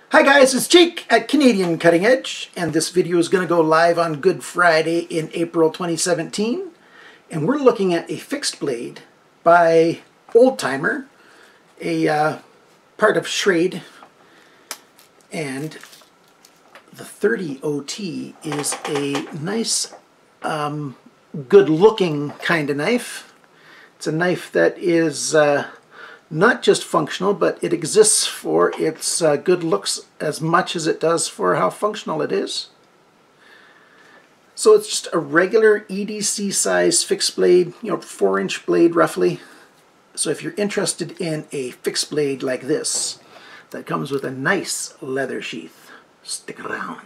Hi guys, it's Jake at Canadian Cutting Edge, and this video is going to go live on Good Friday in April 2017. And we're looking at a fixed blade by Old Timer, a part of Schrade, and the 30 OT is a nice, good-looking kind of knife. It's a knife that is not just functional, but it exists for its good looks as much as it does for how functional it is. So it's just a regular EDC size fixed blade, 4-inch blade roughly. So if you're interested in a fixed blade like this, that comes with a nice leather sheath, stick around.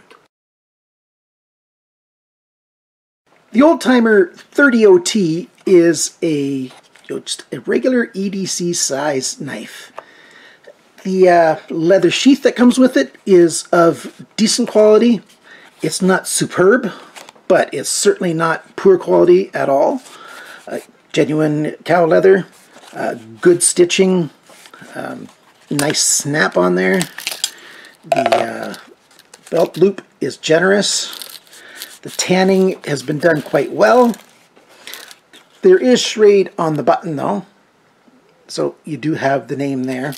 The Old Timer 30 OT is just a regular EDC size knife. The leather sheath that comes with it is of decent quality. It's not superb, but it's certainly not poor quality at all. Genuine cow leather, good stitching, nice snap on there. The belt loop is generous. The tanning has been done quite well. There is Schrade on the button though, so you do have the name there.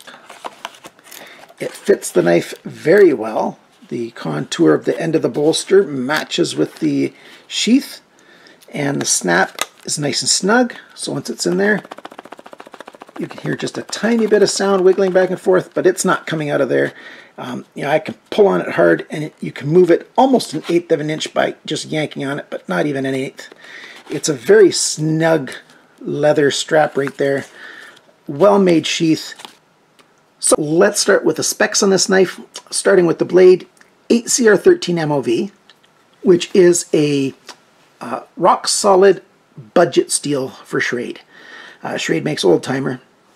It fits the knife very well. The contour of the end of the bolster matches with the sheath, and the snap is nice and snug, so once it's in there, you can hear just a tiny bit of sound wiggling back and forth, but it's not coming out of there. I can pull on it hard, and you can move it almost 1/8 of an inch by just yanking on it, but not even 1/8. It's a very snug leather strap right there. Well-made sheath. So let's start with the specs on this knife, starting with the blade. 8CR13 MOV, which is a rock-solid budget steel for Schrade. Schrade makes Old Timer.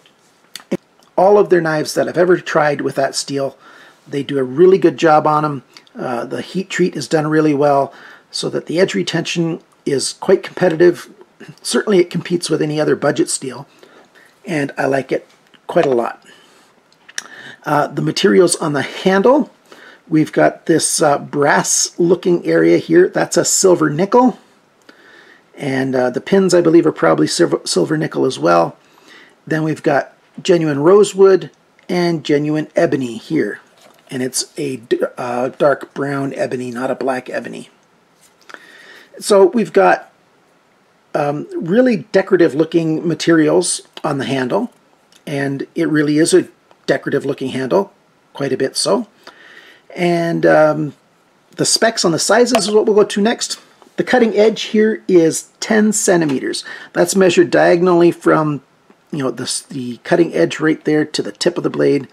All of their knives that I've ever tried with that steel, they do a really good job on them. The heat treat is done really well, so that the edge retention is quite competitive. Certainly it competes with any other budget steel, and I like it quite a lot. The materials on the handle, we've got this brass looking area here. That's a silver nickel, and the pins I believe are probably silver nickel as well. Then we've got genuine rosewood and genuine ebony here, and it's a dark brown ebony, not a black ebony. So we've got really decorative looking materials on the handle, and it really is a decorative looking handle, quite a bit so. And the specs on the sizes is what we'll go to next. The cutting edge here is 10 centimeters. That's measured diagonally from the cutting edge right there to the tip of the blade.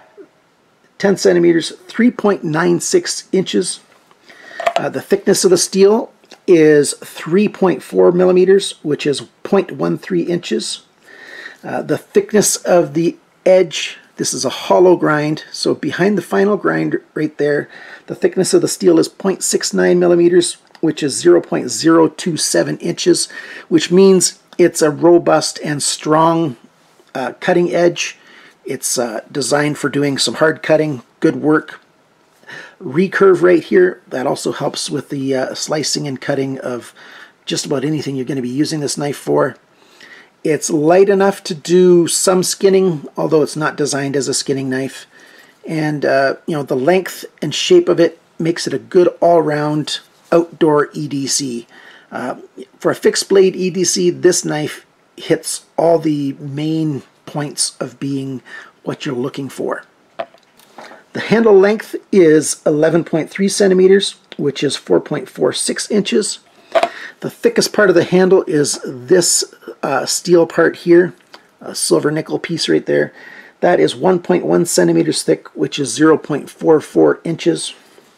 10 centimeters, 3.96 inches. The thickness of the steel is 3.4 millimeters, which is 0.13 inches. The thickness of the edge, this is a hollow grind, so behind the final grind right there, the thickness of the steel is 0.69 millimeters, which is 0.027 inches, which means it's a robust and strong cutting edge. It's designed for doing some hard cutting, good work. Recurve right here, that also helps with the slicing and cutting of just about anything you're going to be using this knife for. It's light enough to do some skinning, although it's not designed as a skinning knife. And the length and shape of it makes it a good all-round outdoor EDC. For a fixed blade EDC, this knife hits all the main points of being what you're looking for. The handle length is 11.3 centimeters, which is 4.46 inches. The thickest part of the handle is this steel part here, a silver nickel piece right there. That is 1.1 centimeters thick, which is 0.44 inches.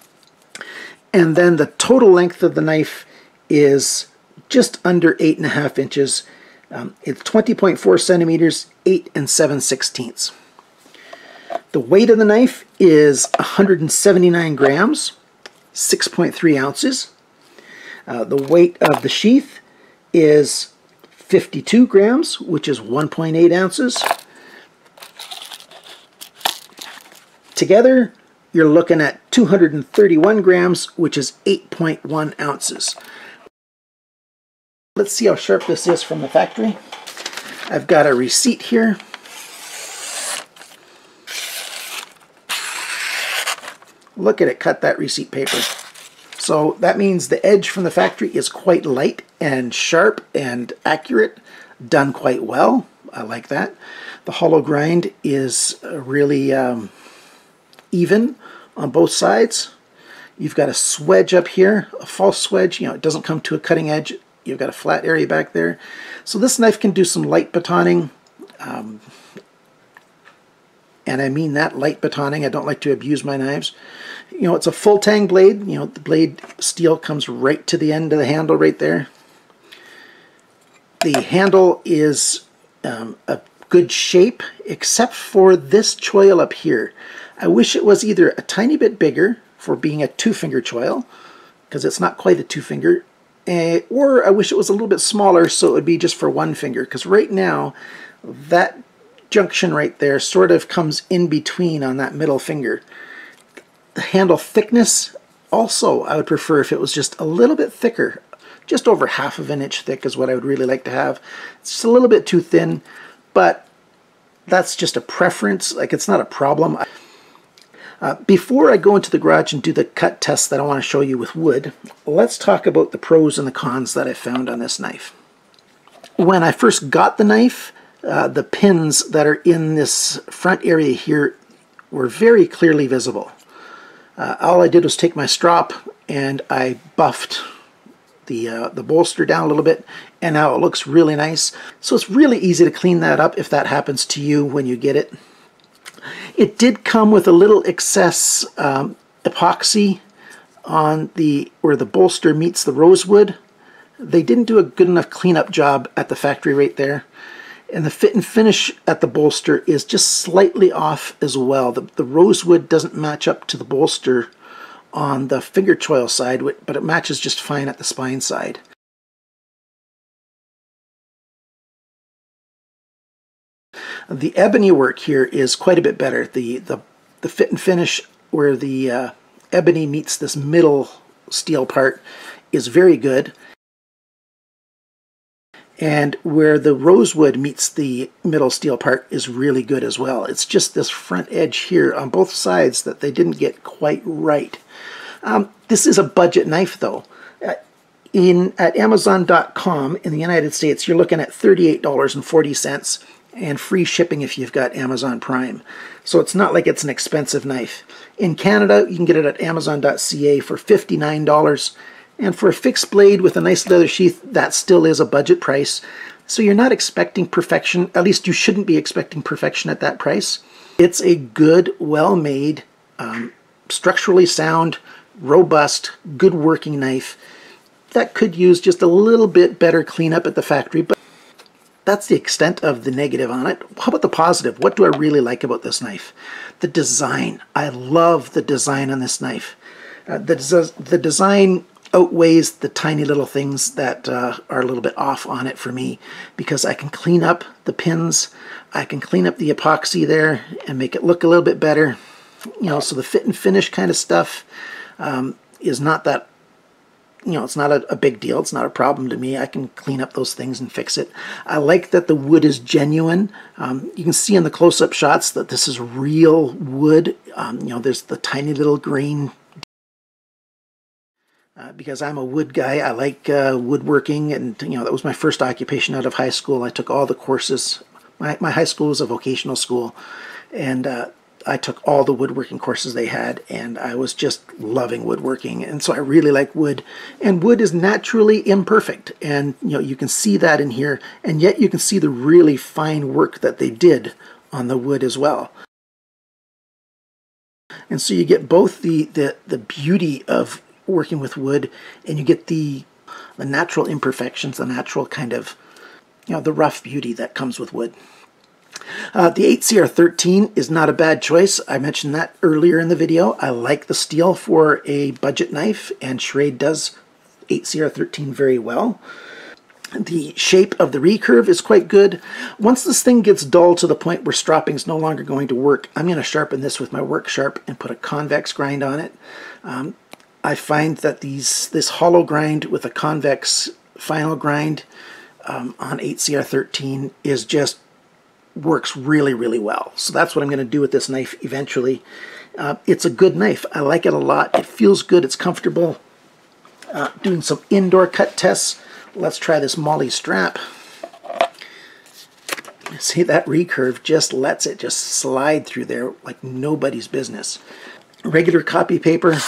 And then the total length of the knife is just under 8.5 inches. It's 20.4 centimeters, 8 7/16. The weight of the knife is 179 grams, 6.3 ounces. The weight of the sheath is 52 grams, which is 1.8 ounces. Together, you're looking at 231 grams, which is 8.1 ounces. Let's see how sharp this is from the factory. I've got a receipt here. Look at it cut that receipt paper. So that means the edge from the factory is quite light and sharp and accurate, done quite well. I like that. The hollow grind is really even on both sides. You've got a swedge up here, a false swedge. You know, it doesn't come to a cutting edge. You've got a flat area back there. So this knife can do some light batoning. And I mean that, light batoning. I don't like to abuse my knives. You know, it's a full Tang blade. You know, the blade steel comes right to the end of the handle right there. The handle is a good shape, except for this choil up here. I wish it was either a tiny bit bigger for being a 2-finger choil, because it's not quite a 2-finger, or I wish it was a little bit smaller so it would be just for 1 finger, because right now that junction right there sort of comes in between on that middle finger. The handle thickness, also I would prefer if it was just a little bit thicker. Just over 1/2 inch thick is what I would really like to have. It's just a little bit too thin, but that's just a preference. Like, it's not a problem. Before I go into the garage and do the cut test that I want to show you with wood, let's talk about the pros and the cons that I found on this knife. When I first got the knife, the pins that are in this front area here were very clearly visible. All I did was take my strop and I buffed the bolster down a little bit, and now it looks really nice. So it's really easy to clean that up if that happens to you when you get it. It did come with a little excess epoxy on where the bolster meets the rosewood. They didn't do a good enough cleanup job at the factory right there. And the fit and finish at the bolster is just slightly off as well. The rosewood doesn't match up to the bolster on the finger choil side, but it matches just fine at the spine side. The ebony work here is quite a bit better. The fit and finish where the ebony meets this middle steel part is very good. And where the rosewood meets the middle steel part is really good as well. It's just this front edge here on both sides that they didn't get quite right. This is a budget knife though. At Amazon.com in the United States, you're looking at $38.40 and free shipping if you've got Amazon Prime. So it's not like it's an expensive knife. In Canada, you can get it at Amazon.ca for $59. And for a fixed blade with a nice leather sheath, that still is a budget price. So you're not expecting perfection. At least you shouldn't be expecting perfection at that price. It's a good, well-made, structurally sound, robust, good working knife that could use just a little bit better cleanup at the factory. But that's the extent of the negative on it. How about the positive? What do I really like about this knife? The design. I love the design on this knife. The design outweighs the tiny little things that are a little bit off on it for me, because I can clean up the pins, I can clean up the epoxy there and make it look a little bit better. You know, so the fit and finish kind of stuff is not that, you know, it's not a big deal. It's not a problem to me. I can clean up those things and fix it. I like that the wood is genuine. You can see in the close-up shots that this is real wood. You know, there's the tiny little grain. Because I'm a wood guy, I like woodworking, and you know, that was my first occupation out of high school. I took all the courses. My high school was a vocational school, and I took all the woodworking courses they had, and I was just loving woodworking, and so I really like wood. And wood is naturally imperfect, and you know, you can see that in here, and yet you can see the really fine work that they did on the wood as well. And so you get both the beauty of working with wood, and you get the natural imperfections, the natural kind of, you know, the rough beauty that comes with wood. The 8CR13 is not a bad choice. I mentioned that earlier in the video. I like the steel for a budget knife, and Schrade does 8CR13 very well. The shape of the recurve is quite good. Once this thing gets dull to the point where stropping is no longer going to work, I'm going to sharpen this with my work sharp and put a convex grind on it. I find that this hollow grind with a convex final grind on 8CR13 is just works really, really well. So that's what I'm going to do with this knife eventually. It's a good knife. I like it a lot. It feels good. It's comfortable. Doing some indoor cut tests. Let's try this Molly strap. See, that recurve just lets it just slide through there like nobody's business. Regular copy paper.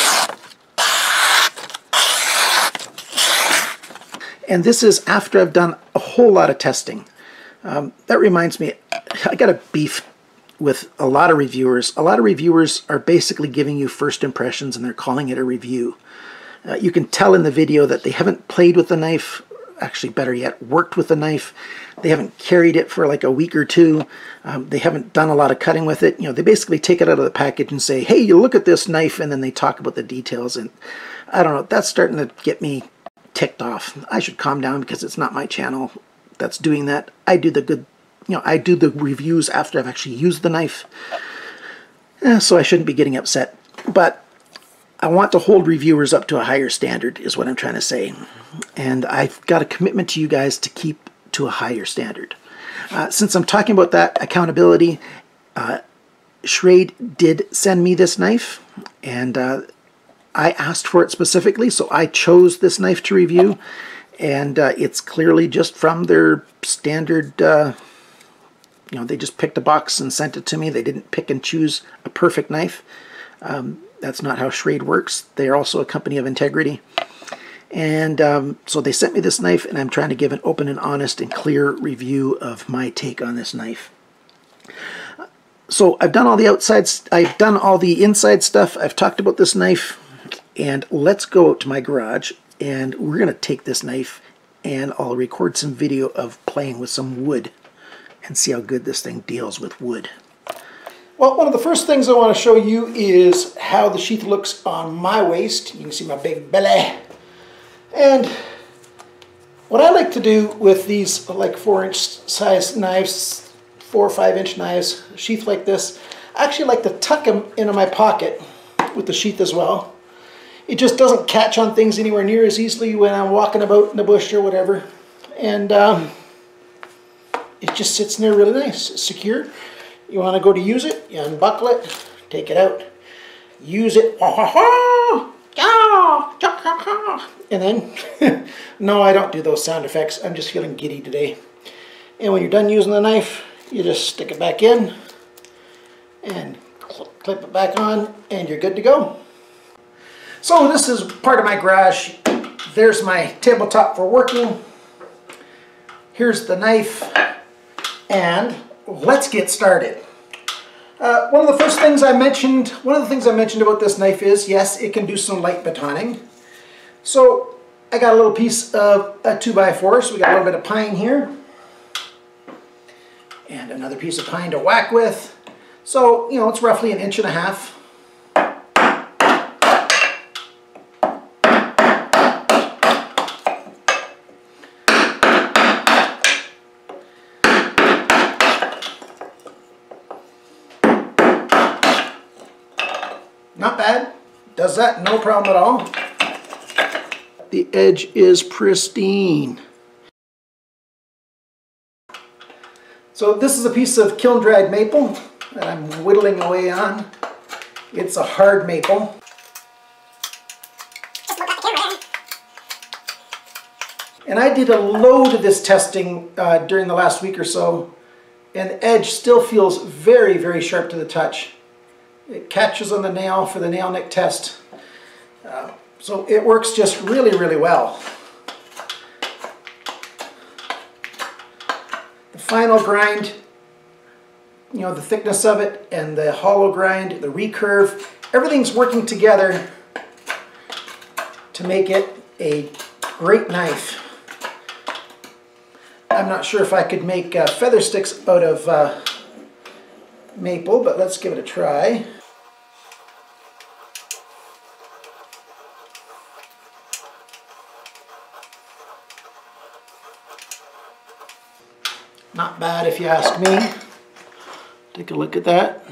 And this is after I've done a whole lot of testing. That reminds me, I got a beef with a lot of reviewers. A lot of reviewers are basically giving you first impressions and they're calling it a review. You can tell in the video that they haven't played with the knife, actually better yet, worked with the knife. They haven't carried it for like a week or two. They haven't done a lot of cutting with it. You know, they basically take it out of the package and say, hey, you look at this knife, and then they talk about the details. And I don't know, that's starting to get me ticked off. I should calm down because it's not my channel that's doing that. I do the good, you know, I do the reviews after I've actually used the knife. So I shouldn't be getting upset. But I want to hold reviewers up to a higher standard is what I'm trying to say. And I've got a commitment to you guys to keep to a higher standard. Since I'm talking about that accountability, Schrade did send me this knife, and I asked for it specifically, so I chose this knife to review, and it's clearly just from their standard, you know, they just picked a box and sent it to me. They didn't pick and choose a perfect knife. That's not how Schrade works. They're also a company of integrity. And so they sent me this knife, and I'm trying to give an open and honest and clear review of my take on this knife. So I've done all the outsides, I've done all the inside stuff, I've talked about this knife, and let's go out to my garage, and we're going to take this knife, and I'll record some video of playing with some wood, and see how good this thing deals with wood. Well, one of the first things I want to show you is how the sheath looks on my waist. You can see my big belly. And what I like to do with these like 4-inch size knives, 4 or 5-inch knives, sheath like this, I actually like to tuck them into my pocket with the sheath as well. It just doesn't catch on things anywhere near as easily when I'm walking about in the bush or whatever. And it just sits in there really nice, it's secure. You want to go to use it, you unbuckle it, take it out, use it, and then, no, I don't do those sound effects, I'm just feeling giddy today. And when you're done using the knife, you just stick it back in, and clip it back on, and you're good to go. So this is part of my garage. There's my tabletop for working. Here's the knife, and let's get started. One of the things I mentioned about this knife is, yes, it can do some light batoning. So I got a little piece of a 2x4, so we got a little bit of pine here. And another piece of pine to whack with. So, you know, it's roughly 1.5 inches. Not bad. Does that, no problem at all. The edge is pristine. So this is a piece of kiln-dried maple that I'm whittling away on. It's a hard maple. And I did a load of this testing during the last week or so, and the edge still feels very, very sharp to the touch. It catches on the nail for the nail nick test. So it works just really, really well. The final grind, you know, the thickness of it and the hollow grind, the recurve, everything's working together to make it a great knife. I'm not sure if I could make feather sticks out of maple, but let's give it a try. bad if you ask me. Take a look at that.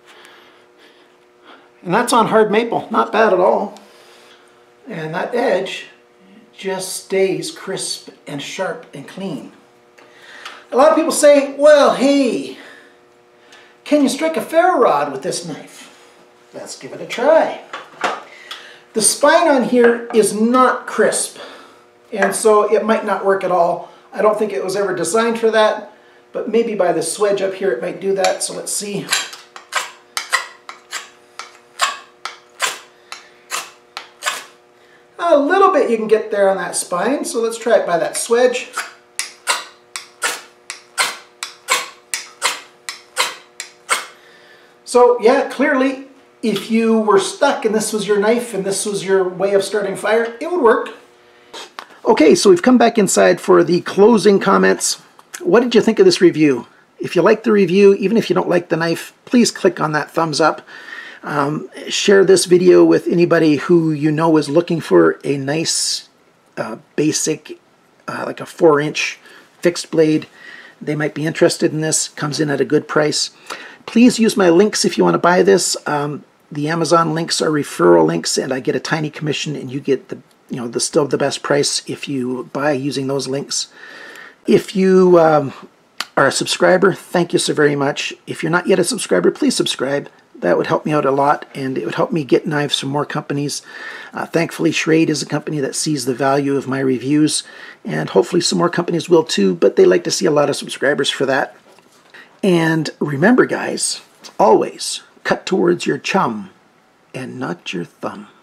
And that's on hard maple, not bad at all. And that edge just stays crisp and sharp and clean. A lot of people say, well, hey, can you strike a ferro rod with this knife? Let's give it a try. The spine on here is not crisp, and so it might not work at all. I don't think it was ever designed for that, but maybe by the swedge up here it might do that, so let's see. A little bit you can get there on that spine, so let's try it by that swedge. So yeah, clearly, if you were stuck and this was your knife and this was your way of starting fire, it would work. Okay, so we've come back inside for the closing comments. What did you think of this review? If you like the review, even if you don't like the knife, please click on that thumbs up. Share this video with anybody who you know is looking for a nice basic, like a 4-inch fixed blade. They might be interested in this. Comes in at a good price. Please use my links if you want to buy this. The Amazon links are referral links, and I get a tiny commission, and you get the still the best price if you buy using those links. If you are a subscriber, thank you so very much. If you're not yet a subscriber, please subscribe. That would help me out a lot, and it would help me get knives from more companies. Thankfully, Schrade is a company that sees the value of my reviews, and hopefully some more companies will too, but they like to see a lot of subscribers for that. And remember, guys, always cut towards your chum and not your thumb.